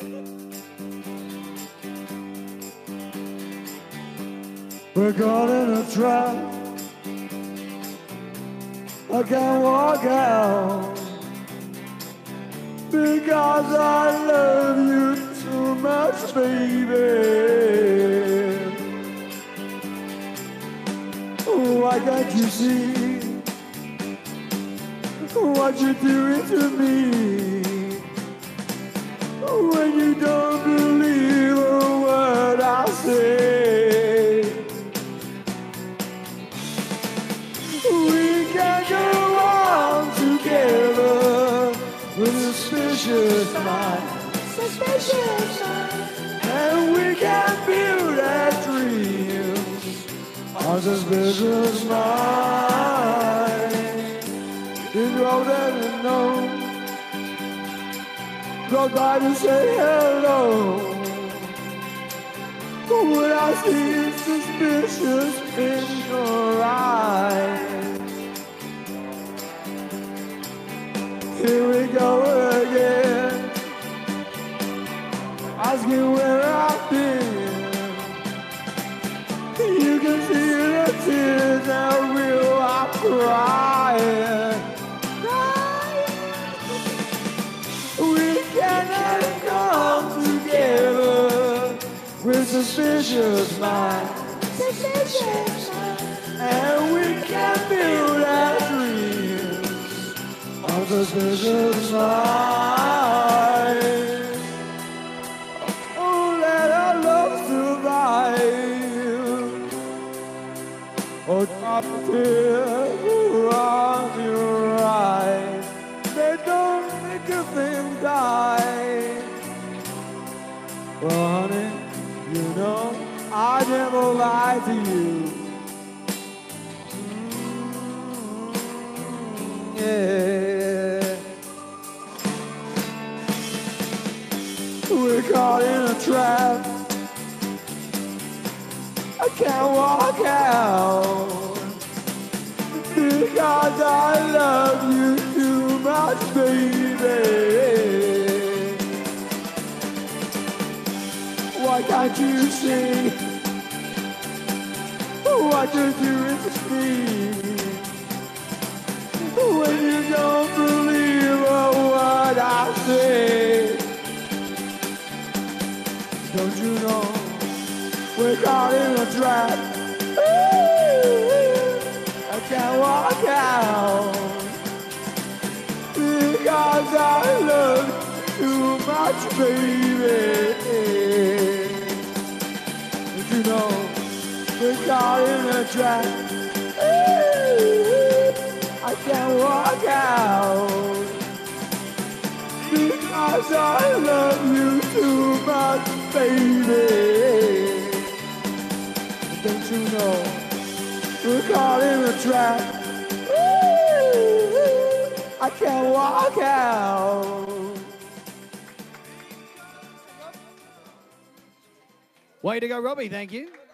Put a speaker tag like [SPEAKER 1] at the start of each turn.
[SPEAKER 1] We're caught in a trap. I can't walk out because I love you too much, baby. Why can't you see what you're doing to me when you don't believe a word I say? We can go on together with a suspicious mind, and we can build our dreams on suspicious mind. You know that you know, go by to say hello. What I see is suspicious in your eyes. Here we go again, asking where I've been. You can see the tears that real I'm crying. We cannot come together with suspicious minds, and we can build our dreams on suspicious minds. Oh, let our love survive. Oh, drop a tear on your eyes. They don't make a thing die. Well, honey, you know I never lie to you. Yeah. We're caught in a trap. I can't walk out because I love you too much, baby. Why can't you see what you're doing to me when you don't believe a word I say? Don't you know we're caught in a trap? I can't walk out because I love you too much, baby. Don't you know we're caught in a trap? I can't walk out because I love you too much, baby. Don't you know we're caught in a trap? I can't walk out.
[SPEAKER 2] Way to go, Robbie. Thank you.